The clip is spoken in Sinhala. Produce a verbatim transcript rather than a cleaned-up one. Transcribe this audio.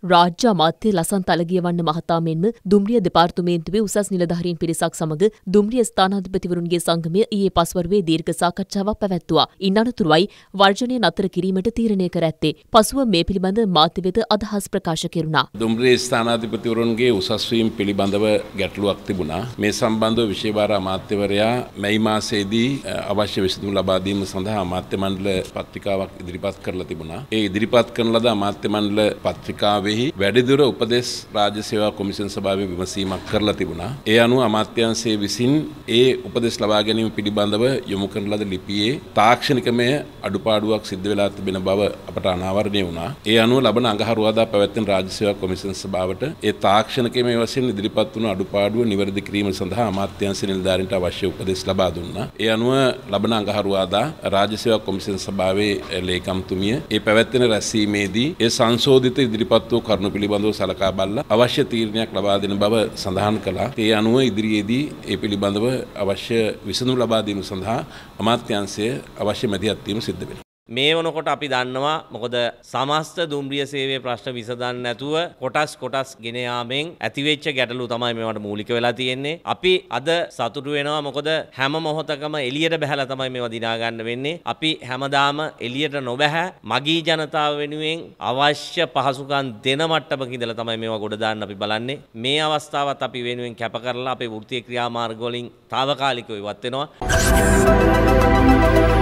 රාජ්‍ය අමාත්‍ය ලසන්ත අලගියවන්න මහතා මෙන්ම දුම්රිය දෙපාර්තමේන්තුවේ උසස් නිලධාරීන් පිරිසක් සමග දුම්රිය ස්ථානාධිපතිවරුන්ගේ සංගමය ඊයේ පස්වරුවේ දීර්ඝ සාකච්ඡාවක් පැවැත්තුවා. ඉන් අනතුරුවයි වර්ජනය නතර කිරීමට තීරණය කර ඇත්තේ. පසුව මේ පිළිබඳ මාධ්‍ය වෙත අදහස් ප්‍රකාශ කෙරුණා. දුම්රිය ස්ථානාධිපතිවරුන්ගේ උසස් වීම පිළිබඳව ගැටලුවක් තිබුණා. මේ සම්බන්ධව විශේෂ භාර අමාත්‍යවරයා මැයි මාසයේදී අවශ්‍ය විසඳුම් ලබා දීම සඳහා අමාත්‍ය මණ්ඩල පත්‍රිකාවක් ඉදිරිපත් කරලා තිබුණා. ඒ ඉදිරිපත් කරන ලද අමාත්‍ය මණ්ඩල පත්‍රිකාවේ වැඩිදුර උපදෙස් රාජ්‍ය සේවා කොමිෂන් සභාවේ විමසීමක් කරලා තිබුණා. ඒ අනුව අමාත්‍යාංශයේ විසින් ඒ උපදෙස් ලබා ගැනීම පිළිබඳව යොමු කරන ලද ලිපියේ තාක්ෂණිකමය අඩුපාඩුවක් සිද්ධ වෙලා තිබෙන බව අපට අනාවරණය වුණා. ඒ අනුව ලබන අඟහරුවාදා පැවැත්වෙන රාජ්‍ය සේවා කොමිෂන් සභාවට ඒ තාක්ෂණිකමය වශයෙන් ඉදිරිපත් වුණු අඩුපාඩුව නිවැරදි කිරීම සඳහා අමාත්‍යාංශ නිලධාරීන්ට අවශ්‍ය උපදෙස් ලබා දුන්නා. ඒ අනුව ලබන අඟහරුවාදා රාජ්‍ය සේවා කොමිෂන් සභාවේ ලේකම්තුමිය ඒ පැවැත්වෙන රැස්වීමේදී ඒ සංශෝධිත ඉදිරිපත් වූ කරුණු පිළිබඳව සලකා බලලා අවශ්‍ය තීරණයක් ලබා දෙන බව සඳහන් කළා. ඒ අනුව ඉදිරියේදී ඒ පිළිබඳව අවශ්‍ය විසඳුම් ලබා දීම සඳහා අමාත්‍යාංශය අවශ්‍ය මැදිහත් වීම සිද්ධ වෙනවා. මේ වනකොට අපි දන්නවා මොකද සමස්ත දුම්රිය සේවයේ ප්‍රශ්න විසඳන්න නැතුව කොටස් කොටස් ගෙන යාමෙන් ඇතිවෙච්ච ගැටලු තමයි මේවට මූලික වෙලා තියෙන්නේ. අපි අද සතුටු වෙනවා මොකද හැම මොහොතකම එළියට බහැලා තමයි මේවා දිනා ගන්න වෙන්නේ. අපි හැමදාම එළියට නොබැහැ මගී ජනතාව වෙනුවෙන් අවශ්‍ය පහසුකම් දෙන මට්ටමක ඉඳලා තමයි මේවා ගොඩ දාන්න අපි බලන්නේ. මේ අවස්ථාවත් අපි වෙනුවෙන් කැප කරලා අපේ වෘත්තීය ක්‍රියාමාර්ග වලින් తాවකාලිකව ඉවත් වෙනවා.